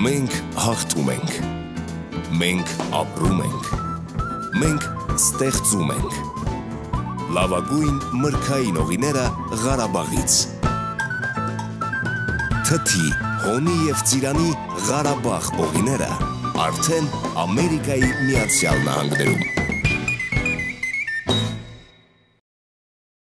Մենք հաղթում ենք, մենք ապրում ենք, մենք ստեղծում ենք, լավագույն մրգային օղիները Ղարաբաղից, թթի, հոնի և ծիրանի Ղարաբաղ օղիները արդեն Ամերիկայի Միացյալ Նահանգներում։